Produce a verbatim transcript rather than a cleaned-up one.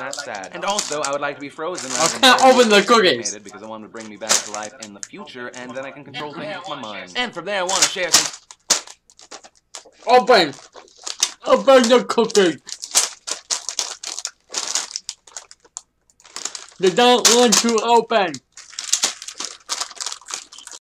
that's sad. And also, I would like to be frozen. I can't open the cookies because I want to bring me back to life in the future, and then I can control things with my mind. And from there, I want to share some. Open! Open the cookie! They don't want to open!